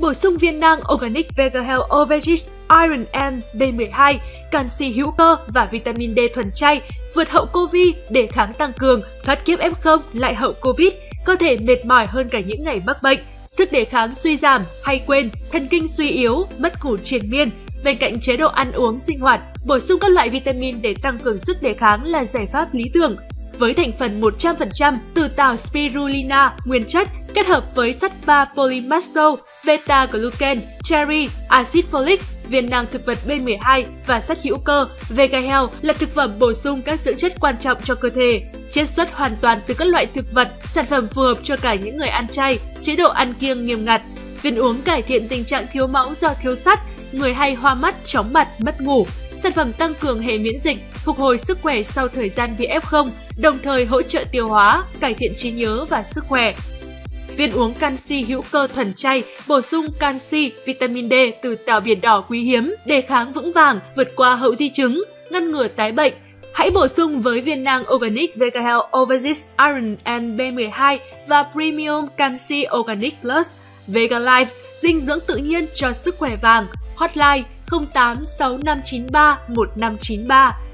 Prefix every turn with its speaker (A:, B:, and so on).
A: Bổ sung viên nang Organic Vega Health Overgis Iron and B12, canxi hữu cơ và vitamin D thuần chay, vượt hậu Covid, đề kháng tăng cường, thoát kiếp F0 lại hậu Covid, cơ thể mệt mỏi hơn cả những ngày mắc bệnh, sức đề kháng suy giảm, hay quên, thần kinh suy yếu, mất ngủ triền miên. Bên cạnh chế độ ăn uống sinh hoạt, bổ sung các loại vitamin để tăng cường sức đề kháng là giải pháp lý tưởng. Với thành phần 100% từ tảo spirulina nguyên chất kết hợp với sắt 3 polymasto, beta-glucan, cherry, axit folic, viên nang thực vật B12 và sắt hữu cơ, Vega Health là thực phẩm bổ sung các dưỡng chất quan trọng cho cơ thể. Chiết xuất hoàn toàn từ các loại thực vật, sản phẩm phù hợp cho cả những người ăn chay, chế độ ăn kiêng nghiêm ngặt. Viên uống cải thiện tình trạng thiếu máu do thiếu sắt, người hay hoa mắt, chóng mặt, mất ngủ. Sản phẩm tăng cường hệ miễn dịch, phục hồi sức khỏe sau thời gian bị F0, đồng thời hỗ trợ tiêu hóa, cải thiện trí nhớ và sức khỏe. Viên uống canxi hữu cơ thuần chay, bổ sung canxi, vitamin D từ tảo biển đỏ quý hiếm, đề kháng vững vàng, vượt qua hậu di chứng, ngăn ngừa tái bệnh. Hãy bổ sung với viên nang Organic Vega Health Overgis Iron and B12 và Premium Canxi Organic Plus, Vega Life, dinh dưỡng tự nhiên cho sức khỏe vàng. Hotline 08 6593 1593